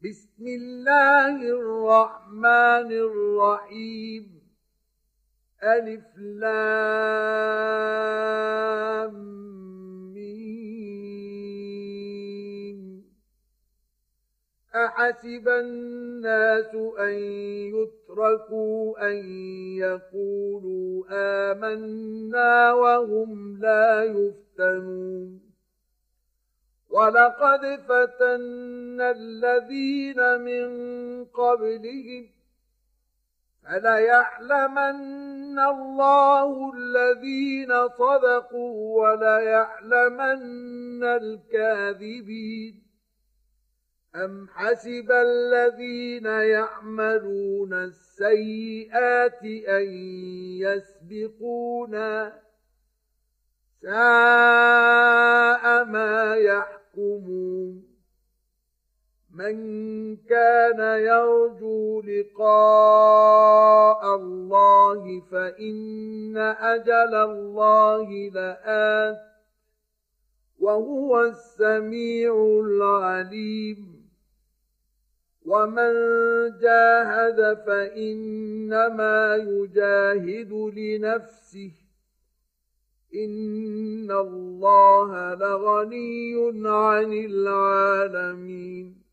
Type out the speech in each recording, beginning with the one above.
بسم الله الرحمن الرحيم. ألف لام ميم. أحسب الناس أن يتركوا أن يقولوا آمنا وهم لا يفتنون. ولقد فتنا الذين من قبلهم فليعلمن الله الذين صدقوا وليعلمن الكاذبين. أم حسب الذين يعملون السيئات أن يسبقونا ساء ما يحكمون. من كان يرجو لقاء الله فإن أجل الله لآت وهو السميع العليم. ومن جاهد فإنما يجاهد لنفسه إن الله لغني عن العالمين.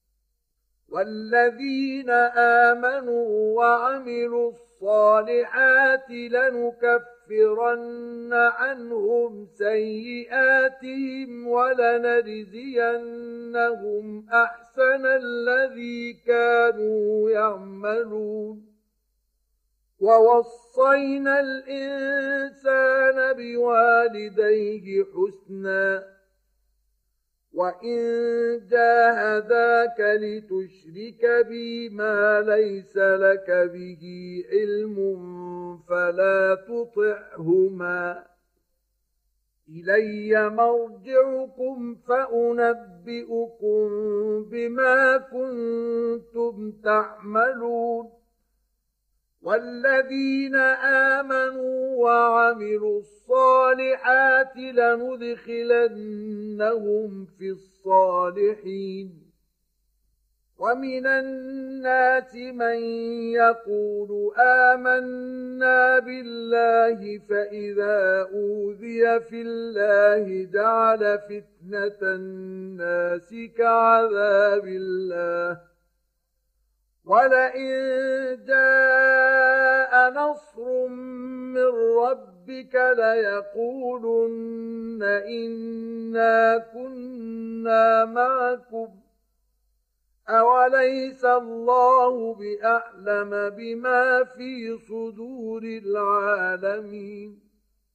والذين آمنوا وعملوا الصالحات لنكفرن عنهم سيئاتهم ولنجزينهم أحسن الذي كانوا يعملون. ووصينا الإنسان بوالديه حسنا وإن جاهداك لتشرك بي ما ليس لك به علم فلا تطعهما. إلي مرجعكم فأنبئكم بما كنتم تعملون. والذين آمنوا وعملوا الصالحات لندخلنهم في الصالحين. ومن الناس من يقول آمنا بالله فإذا أوذي في الله جعل فتنة الناس كعذاب الله. ولئن جاء نصر من ربك ليقولن إنا كنا معكم أوليس الله بأعلم بما في صدور العالمين.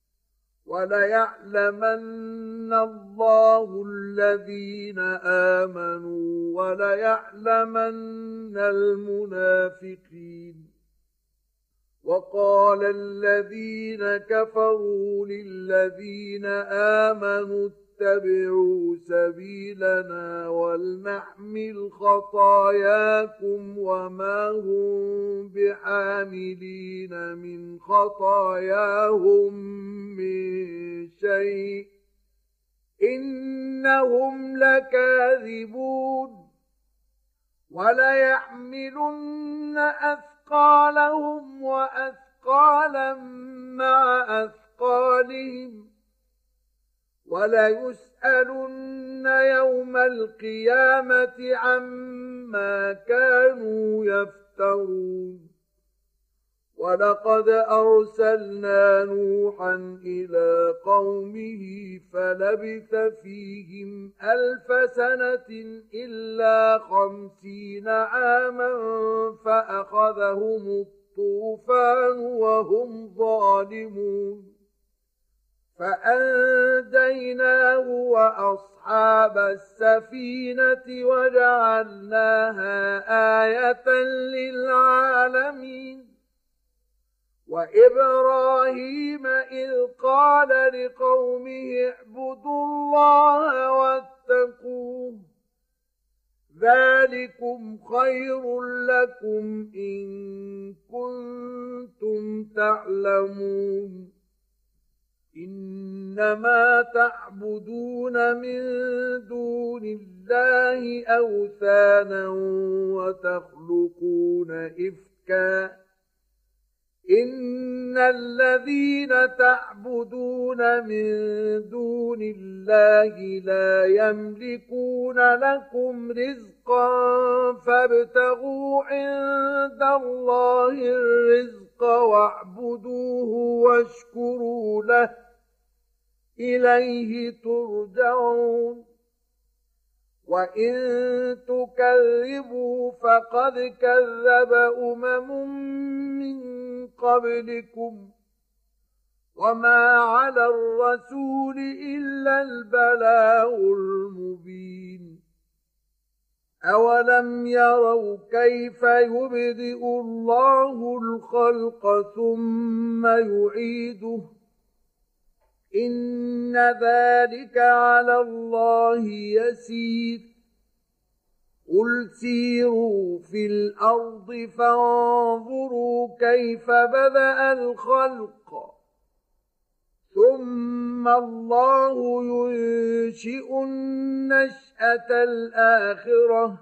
وليعلمن الله الذين آمنوا وليعلمن المنافقين. وقال الذين كفروا للذين آمنوا اتبعوا سبيلنا ولنحمل خطاياكم وما هم بحاملين من خطاياهم من شيء إنهم لكاذبون. وليحملن أثقالهم وأثقالا مع أثقالهم وليسألن يوم القيامة عما كانوا يفترون. ولقد أرسلنا نوحا إلى قومه فلبث فيهم 1000 سنة إلا 50 عاما فأخذهم الطوفان وهم ظالمون. فأنجيناه وأصحاب السفينة وجعلناها آية للعالمين. وإبراهيم إذ قال لقومه اعبدوا الله واتقوه ذلكم خير لكم إن كنتم تعلمون. إنما تعبدون من دون الله أوثانا وتخلقون إفكا إن الذين تعبدون من دون الله لا يملكون لكم رزقا فابتغوا عند الله الرزق واعبدوه واشكروا له إليه ترجعون وإن تكذبوا فقد كذب من قبلكم وما على الرسول إلا البلاغ المبين أولم يروا كيف يبدئ الله الخلق ثم يعيده إن ذلك على الله يسير قل سيروا في الأرض فانظروا كيف بدأ الخلق ثم الله ينشئ النشأة الآخرة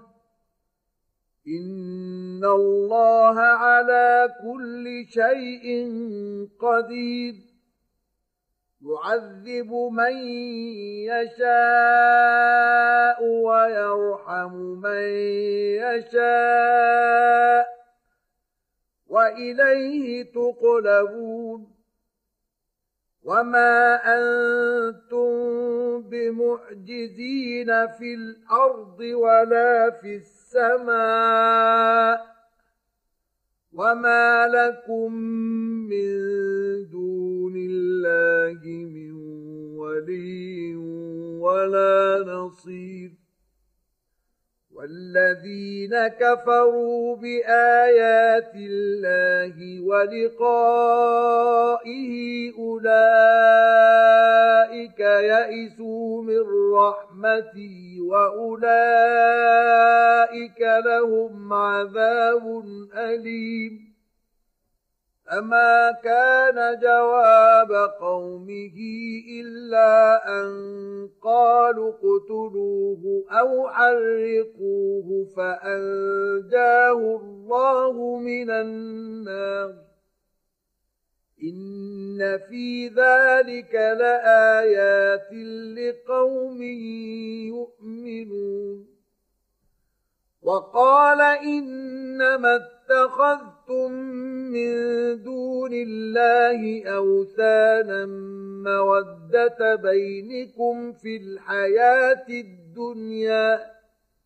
إن الله على كل شيء قدير يعذب من يشاء ويرحم من يشاء وإليه تقلبون وما أنتم بمعجزين في الأرض ولا في السماء وما لكم من دون الله من ولي ولا نصير والذين كفروا بآيات الله ولقائه أولئك يئسوا من رحمتي وأولئك لهم عذاب أليم فما كان جواب قومه إلا أن قالوا اقتلوه أو حرقوه فأنجاه الله من النار إن في ذلك لآيات لقوم يؤمنون وقال إنما اتخذتم من دون الله أوثانا مودة بينكم في الحياة الدنيا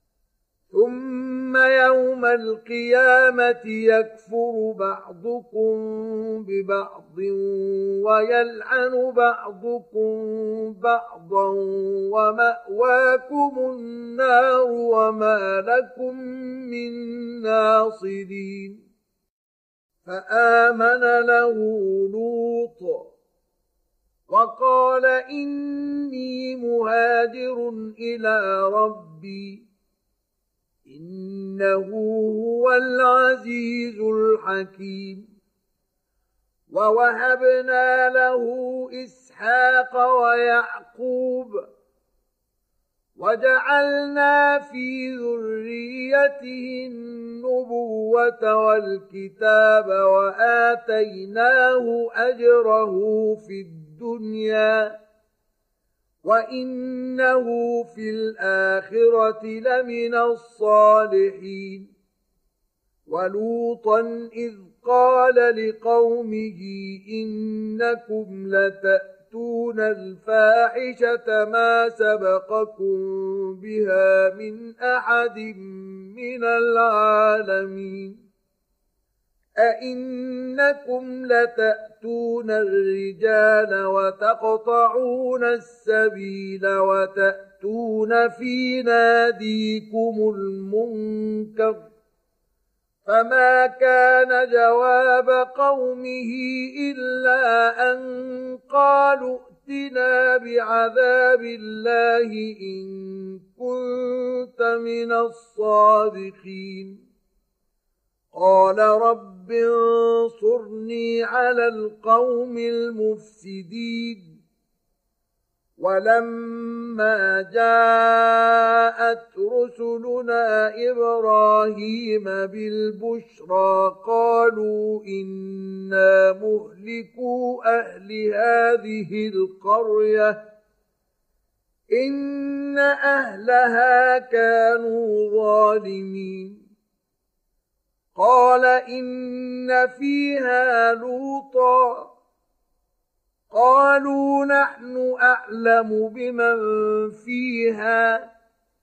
ثم يوم القيامة يكفر بعضكم ببعض ويلعن بعضكم بعضا ومأواكم النار وما لكم من ناصرين فآمن له لوط وقال إني مهاجر إلى ربي إنه هو العزيز الحكيم ووهبنا له إسحاق ويعقوب وجعلنا في ذريته النبوة والكتاب وآتيناه أجره في الدنيا وإنه في الآخرة لمن الصالحين ولوطا إذ قال لقومه إنكم لتأتون الفاحشة ما سبقكم بها من أحد من العالمين أئنكم لتأتون الرجال وتقطعون السبيل وتأتون في ناديكم المنكر فما كان جواب قومه إلا أن قالوا ائتنا بعذاب الله إن كنت من الصادقين قال رب انصرني على القوم المفسدين ولما جاءت رسلنا إبراهيم بالبشرى قالوا إنا مهلكو أهل هذه القرية إن أهلها كانوا ظالمين قال إن فيها لوطا قالوا نحن أعلم بمن فيها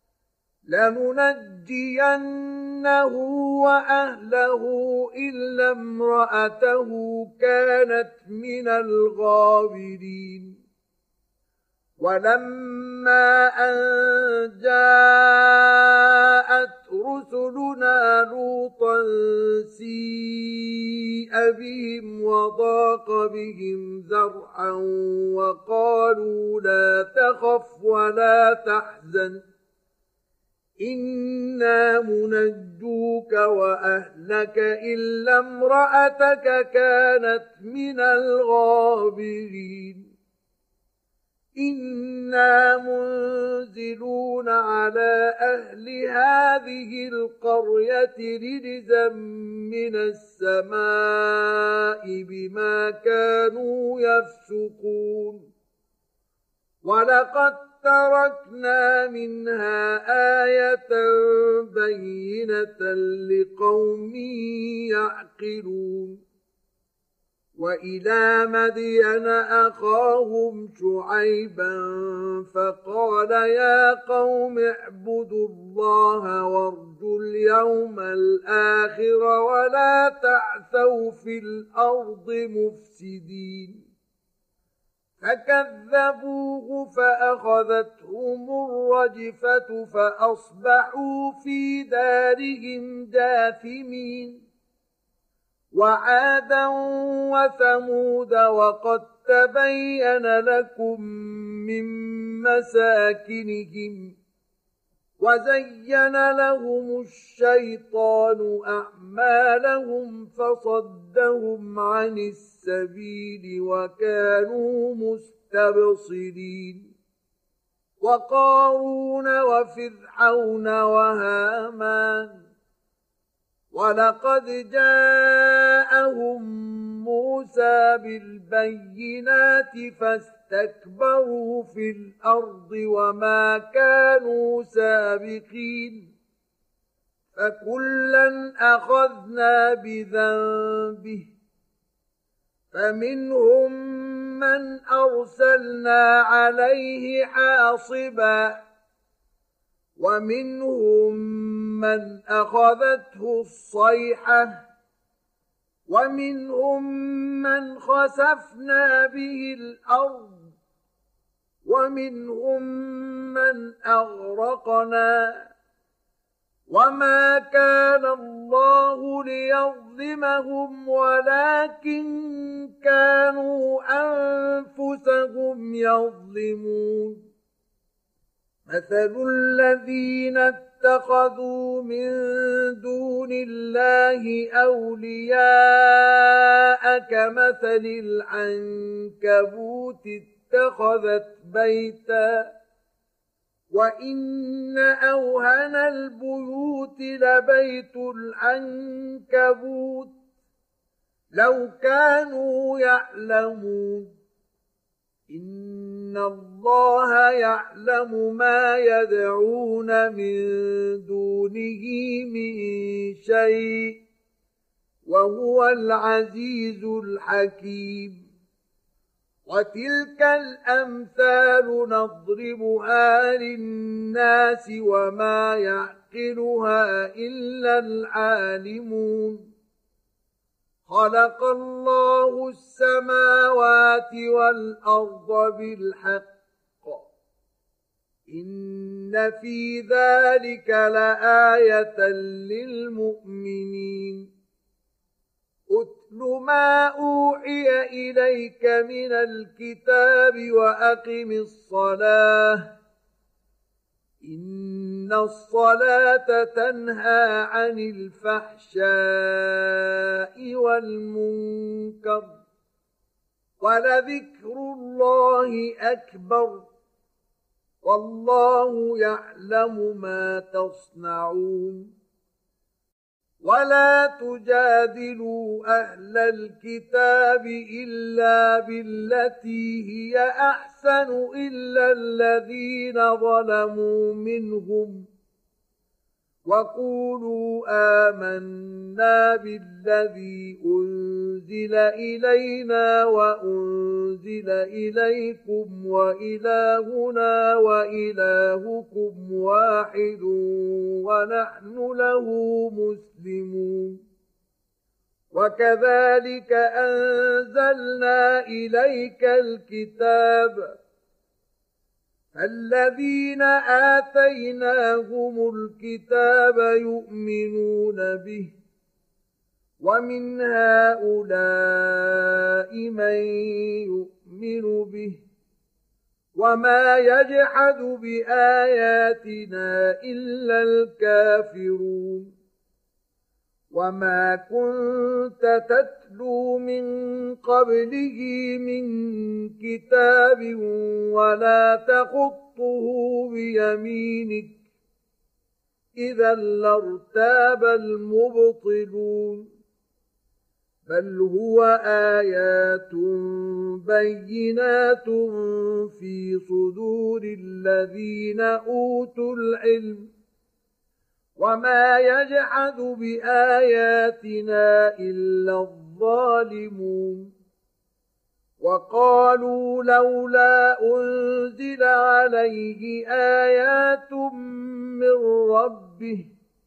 لننجينه وأهله إلا امرأته كانت من الغابرين ولما أن جاءت رسلنا لوطا سيء بهم وضاق بهم ذرعا وقالوا لا تخف ولا تحزن إنا منجوك وأهلك إلا امرأتك كانت من الغابرين إنا منزلون على أهل هذه القرية رجزا من السماء بما كانوا يفسقون ولقد تركنا منها آية بينة لقوم يعقلون وإلى مدين أخاهم شعيبا فقال يا قوم اعبدوا الله وارجوا اليوم الآخر ولا تعثوا في الأرض مفسدين فكذبوه فأخذتهم الرجفة فأصبحوا في دارهم جاثمين وعادا وثمود وقد تبين لكم من مساكنهم وزين لهم الشيطان أعمالهم فصدهم عن السبيل وكانوا مستبصرين وقارون وفرعون وهامان ولقد جاءهم موسى بالبينات فاستكبروا في الأرض وما كانوا سابقين فكلا أخذنا بذنبه فمنهم من أرسلنا عليه حاصبا ومنهم من أخذته الصيحة ومنهم من خسفنا به الأرض ومنهم من أغرقنا وما كان الله ليظلمهم ولكن كانوا أنفسهم يظلمون مثل الذين اتخذوا من دون الله أولياء كمثل العنكبوت اتخذت بيتا وإن أوهن البيوت لبيت العنكبوت لو كانوا يعلمون إن الله يعلم ما يدعون من دونه من شيء وهو العزيز الحكيم وتلك الأمثال نضربها للناس وما يعقلها إلا العالمون خلق الله السماوات والأرض بالحق إن في ذلك لآية للمؤمنين أتل ما أوحي إليك من الكتاب وأقم الصلاة إن الصلاة تنهى عن الفحشاء والمنكر ولذكر الله أكبر والله يعلم ما تصنعون ولا تجادلوا أهل الكتاب إلا بالتي هي أحسن إلا الذين ظلموا منهم وقولوا آمنا بالذي أنزل إلينا وأنزل إليكم وإلهنا وإلهكم واحد ونحن له مسلمون وكذلك أنزلنا إليك الكتاب الذين آتيناهم الكتاب يؤمنون به ومن هؤلاء من يؤمن به وما يجحد بآياتنا إلا الكافرون وما كنت تتلو من قبله من كتاب ولا تخطه بيمينك إذا لارتاب المبطلون بل هو آيات بينات في صدور الذين أوتوا العلم وما يجحد بآياتنا إلا الظالمون وقالوا لولا أنزل عليه آيات من ربه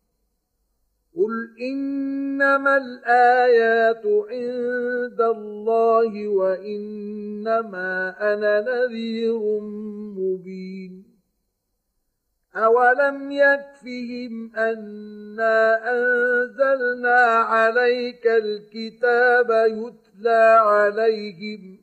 قل إنما الآيات عند الله وإنما أنا نذير مبين أولم يكفهم أنا أنزلنا عليك الكتاب يتلى عليهم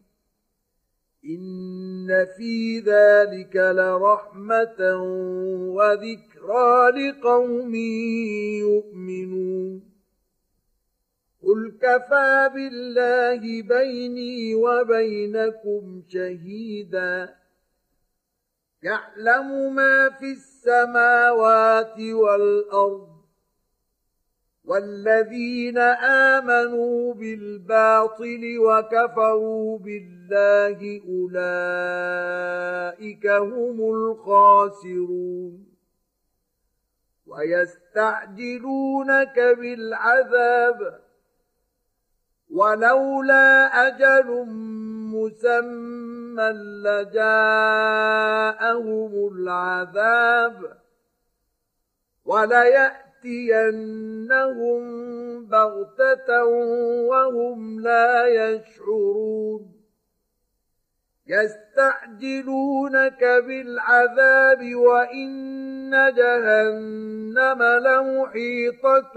إن في ذلك لرحمة وذكرى لقوم يؤمنون قل كفى بالله بيني وبينكم شهيدا يعلم ما في السماوات والأرض والذين آمنوا بالباطل وكفروا بالله أولئك هم الخاسرون ويستعجلونك بالعذاب ولولا أجل مسمى لجاءهم العذاب وليأتينهم بغتة وهم لا يشعرون يستعجلونك بالعذاب وإن جهنم لمحيطة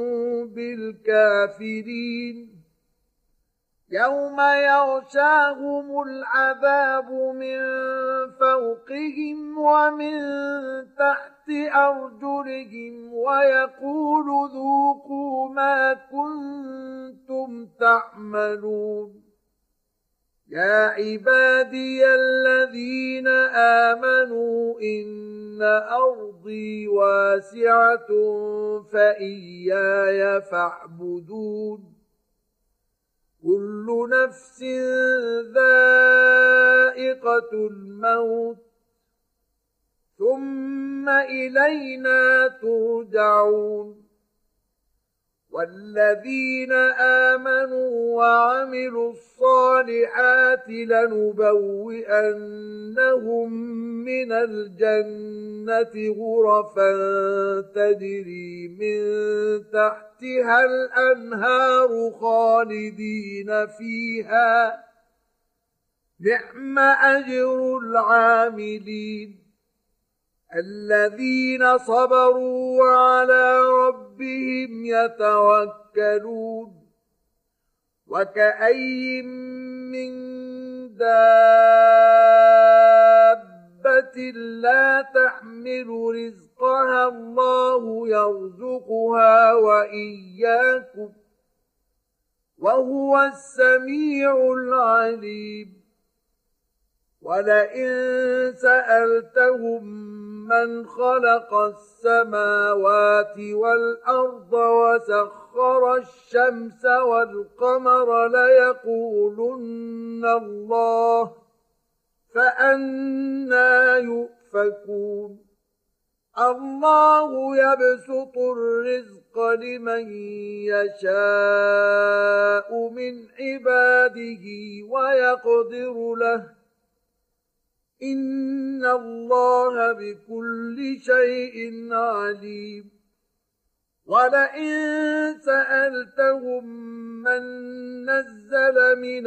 بالكافرين يوم يغشاهم العذاب من فوقهم ومن تحت أرجلهم ويقول ذوقوا ما كنتم تعملون يا عبادي الذين آمنوا إن أرضي واسعة فإياي فاعبدون كل نفس ذائقة الموت ثم إلينا ترجعون والذين آمنوا وعملوا الصالحات لنبوئنهم من الجنة غرفا تجري من تحتها الأنهار خالدين فيها نعم أجر العاملين الذين صبروا وعلى ربهم يتوكلون وكأي من دابة لا تحمل رزقها الله يرزقها وإياكم وهو السميع العليم ولئن سألتهم من خلق السماوات والأرض وسخر الشمس والقمر ليقولن الله فأنى يؤفكون الله يبسط الرزق لمن يشاء من عباده ويقدر له إن الله بكل شيء عليم ولئن سألتهم من نزل من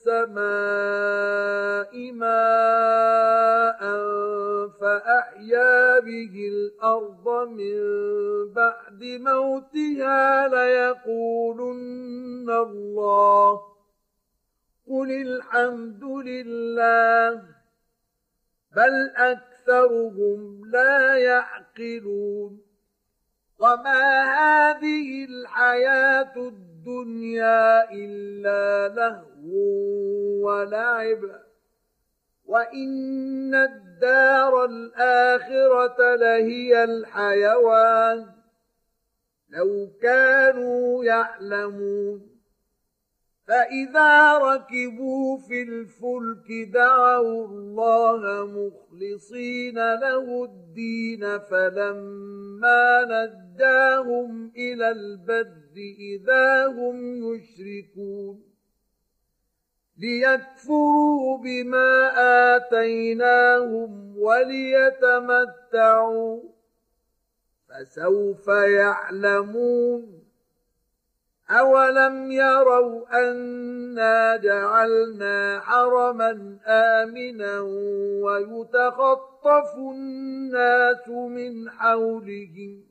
السماء ماء فأحيا به الأرض من بعد موتها ليقولن الله قل الحمد لله بل أكثرهم لا يعقلون وما هذه الحياة الدنيا إلا لهو ولعب وإن الدار الآخرة لهي الحيوان لو كانوا يعلمون فإذا ركبوا في الفلك دعوا الله مخلصين له الدين فلما نجاهم إلى البر إذا هم يشركون ليكفروا بما آتيناهم وليتمتعوا فسوف يعلمون أولم يروا أنا جعلنا حرما آمنا ويتخطف الناس من حولهم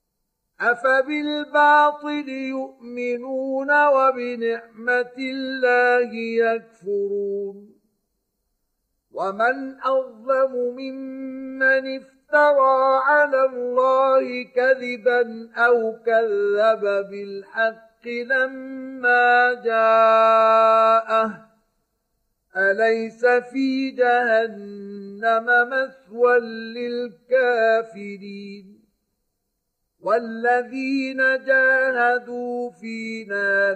أفبالباطل يؤمنون وبنعمة الله يكفرون ومن أظلم ممن افترى على الله كذبا أو كذب بالحق لما جاءه أليس في جهنم مثوى للكافرين والذين جاهدوا فينا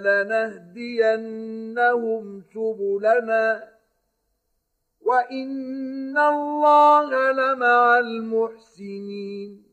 لنهدينهم سبلنا وإن الله لمع المحسنين